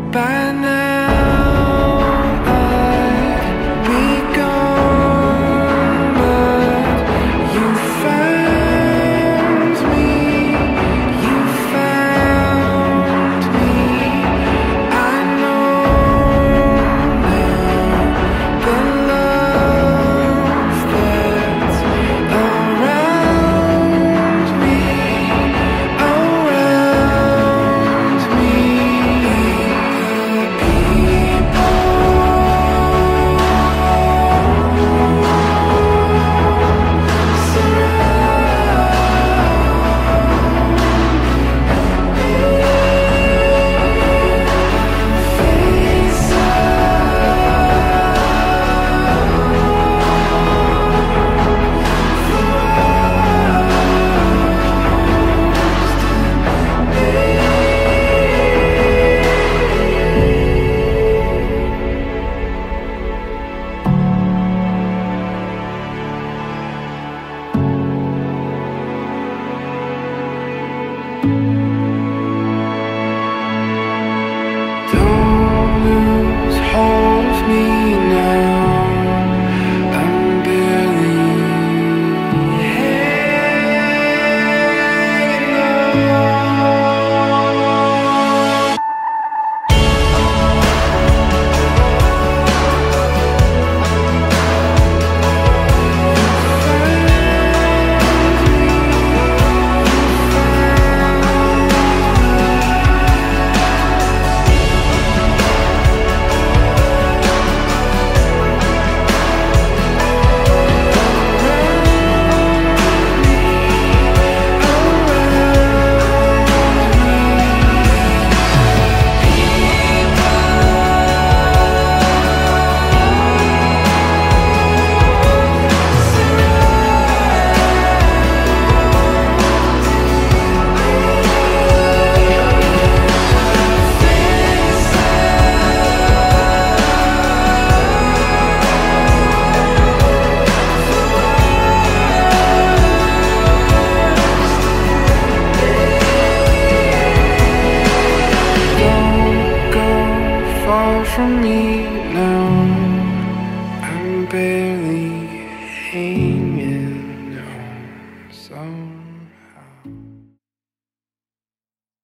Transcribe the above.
By now I'd be gone, but you found me, you found me. I know now the love that's around me, around me. Don't lose hold of me now. I'm barely hanging on. Far from me now, I'm barely hanging on. So